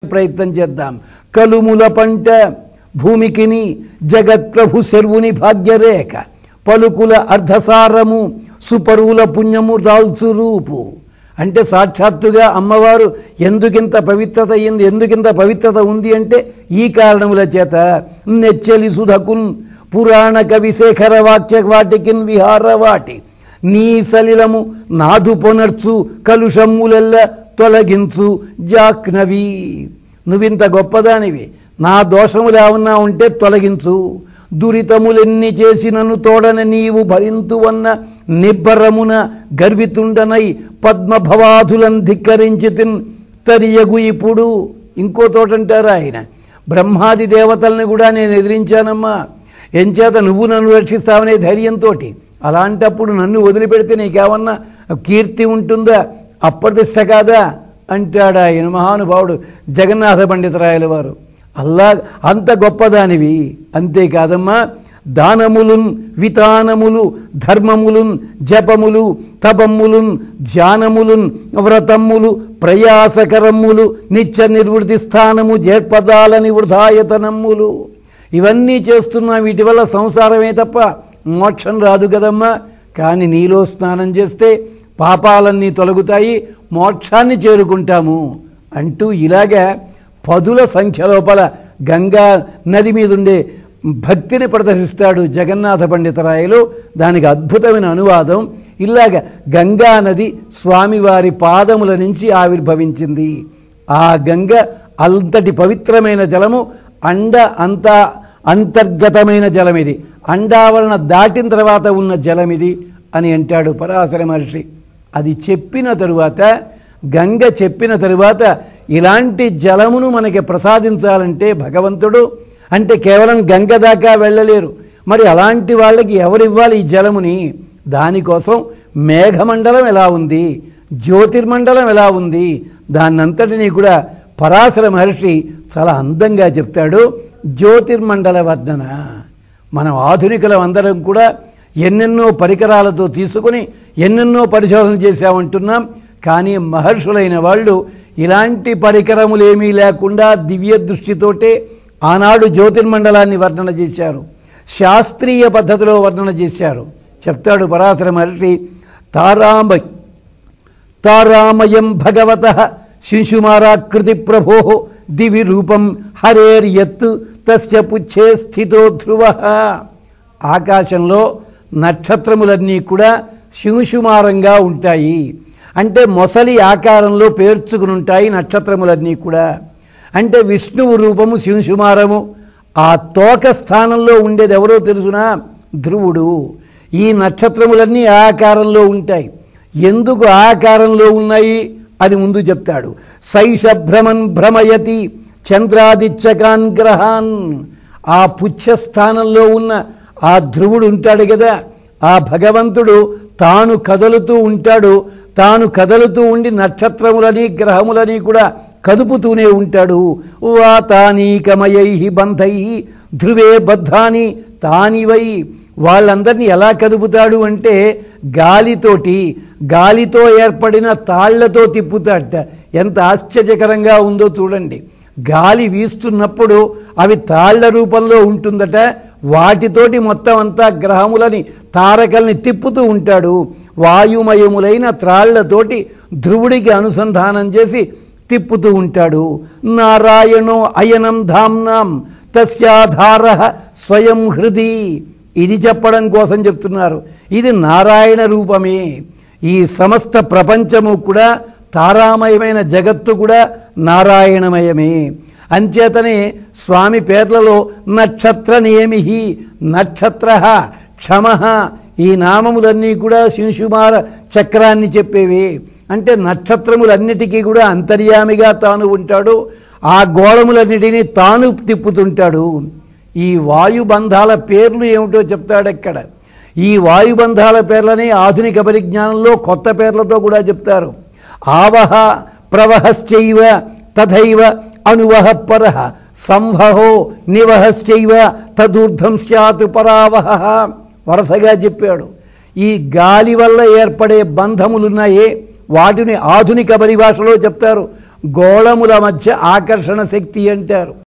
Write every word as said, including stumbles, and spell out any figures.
ప్రయత్నం చేద్దాం. కలుముల పంట భూమికిని జగత్ప్రభు శర్వుని భాగ్యరేఖ పలుకుల అర్ధసారము సుపరువుల పుణ్యము రాల్చు రూపు. అంటే సాక్షాత్తుగా అమ్మవారు ఎందుకింత పవిత్రత అయింది, ఎందుకింత పవిత్రత ఉంది అంటే ఈ కారణముల చేత. నెచ్చలి సుధకున్ పురాణ కవి శేఖర వాక్య వాటికిన్ విహార వాటి నీ సలిలము నాదు పొనర్చు కలుషమ్ములెల్ల తొలగించు జాక్నవి. నువ్వింత గొప్పదానివి, నా దోషములు ఏమన్నా ఉంటే తొలగించు. దురితములెన్ని చేసినను తోడన నీవు భరింతువన్న నిబ్బరమున గర్వితుండనై పద్మభవాధులను ధిక్కరించి తిన్ తరియగు. ఇప్పుడు ఇంకో తోటంటారు ఆయన, బ్రహ్మాది దేవతల్ని కూడా నేను ఎదిరించానమ్మా, ఎంచేత నువ్వు నన్ను రక్షిస్తావనే ధైర్యంతో. అలాంటప్పుడు నన్ను వదిలిపెడితే నీకేమన్నా కీర్తి ఉంటుందా, అప్రతిష్ట కాదా అంటాడు ఆయన మహానుభావుడు జగన్నాథ పండితరాయల వారు. అల్లా అంత గొప్పదానివి. అంతేకాదమ్మా, దానములున్ వితానములు ధర్మములున్ జపములు తపమ్ములున్ ధ్యానములున్ వ్రతమ్ములు ప్రయాసకరమ్ములు నిత్య నిర్వృతి స్థానము జేర్పదాలని వృధాయతనమ్ములు. ఇవన్నీ చేస్తున్నా, వీటి వల్ల సంసారమే తప్ప మోక్షం రాదు కదమ్మా. కానీ నీలో స్నానం చేస్తే పాపాలన్నీ తొలగుతాయి, మోక్షాన్ని చేరుకుంటాము అంటూ ఇలాగా పదుల సంఖ్య లోపల గంగా నది మీద ఉండే భక్తిని ప్రదర్శిస్తాడు జగన్నాథ పండితరాయలు. దానికి అద్భుతమైన అనువాదం ఇలాగ గంగా నది స్వామివారి పాదముల నుంచి ఆవిర్భవించింది. ఆ గంగ అంతటి పవిత్రమైన జలము, అండ అంత అంతర్గతమైన జలం ఇది, అండావరణ దాటిన తర్వాత ఉన్న జలం ఇది అని అంటాడు పరాశర మహర్షి. అది చెప్పిన తరువాత, గంగ చెప్పిన తరువాత ఇలాంటి జలమును మనకి ప్రసాదించాలంటే భగవంతుడు అంటే కేవలం గంగ దాకా వెళ్ళలేరు. మరి అలాంటి వాళ్ళకి ఎవరివ్వాలి ఈ జలముని? దానికోసం మేఘమండలం ఎలా ఉంది, జ్యోతిర్మండలం ఎలా ఉంది, దాన్నంతటినీ కూడా పరాశర మహర్షి చాలా అందంగా చెప్తాడు. జ్యోతిర్మండల వర్ణన. మనం ఆధునికులం అందరం కూడా ఎన్నెన్నో పరికరాలతో తీసుకుని ఎన్నెన్నో పరిశోధన చేశామంటున్నాం. కానీ మహర్షులైన వాళ్ళు ఇలాంటి పరికరములేమీ లేకుండా దివ్య దృష్టితోటే ఆనాడు జ్యోతిర్మండలాన్ని వర్ణన చేశారు, శాస్త్రీయ పద్ధతిలో వర్ణన చేశారు. చెప్తాడు పరాశర మహర్షి, తారామ తారామయం భగవత శిశుమారాకృతి ప్రభో దివి రూపం హరేర్యత్ తస్య పుచ్చే స్థితో ధ్రువ. ఆకాశంలో నక్షత్రములన్నీ కూడా శిశుమారంగా ఉంటాయి, అంటే మొసలి ఆకారంలో పేర్చుకుని ఉంటాయి నక్షత్రములన్నీ కూడా. అంటే విష్ణువు రూపము శిశుమారము. ఆ తోక స్థానంలో ఉండేది ఎవరో తెలుసునా? ధ్రువుడు. ఈ నక్షత్రములన్నీ ఆకారంలో ఉంటాయి. ఎందుకు ఆకారంలో ఉన్నాయి అది ముందు చెప్తాడు. శైష భ్రమన్ భ్రమయతి చంద్రాదిత్యకాన్ గ్రహాన్. ఆ పుచ్చస్థానంలో ఉన్న ఆ ధ్రువుడు ఉంటాడు కదా, ఆ భగవంతుడు తాను కదలుతూ ఉంటాడు. తాను కదలుతూ ఉండి నక్షత్రములని గ్రహములని కూడా కదుపుతూనే ఉంటాడు. వాతానీకమయై బంధై ధ్రువే బద్ధాని తానివై. వాళ్ళందరినీ ఎలా కదుపుతాడు అంటే గాలితోటి, గాలితో ఏర్పడిన తాళ్లతో తిప్పుతాడట. ఎంత ఆశ్చర్యకరంగా ఉందో చూడండి. గాలి వీస్తున్నప్పుడు అవి తాళ్ల రూపంలో ఉంటుందట. వాటితోటి మొత్తం అంతా గ్రహములని తారకల్ని తిప్పుతూ ఉంటాడు. వాయుమయములైన త్రాళ్లతోటి ధ్రువుడికి అనుసంధానం చేసి తిప్పుతూ ఉంటాడు. నారాయణో అయనం ధామ్నాం తస్యాధార స్వయం హృది. ఇది చెప్పడం కోసం చెప్తున్నారు. ఇది నారాయణ రూపమే. ఈ సమస్త ప్రపంచము కూడా తారామయమైన జగత్తు కూడా నారాయణమయమే. అంచేతనే స్వామి పేర్లలో నక్షత్ర నియమి నక్షత్ర క్షమ ఈ నామములన్నీ కూడా శిశుమార చక్రాన్ని చెప్పేవి. అంటే నక్షత్రములన్నిటికీ కూడా అంతర్యామిగా తాను ఉంటాడు. ఆ గోళములన్నిటినీ తాను తిప్పుతుంటాడు. ఈ వాయుబంధాల పేర్లు ఏమిటో చెప్తాడు అక్కడ. ఈ వాయుబంధాల పేర్లని ఆధునిక పరిజ్ఞానంలో కొత్త పేర్లతో కూడా చెప్తారు. ఆవహ ప్రవహశ్చైవ తథైవ అనువహ పరః సంవహో నివహశ్చైవ తదూర్ధం స్యాత్ పరావహ. వరుసగా చెప్పాడు. ఈ గాలి వల్ల ఏర్పడే బంధములున్నాయే వాటిని ఆధునిక పరిభాషలో చెప్తారు గోళముల మధ్య ఆకర్షణ శక్తి అంటారు.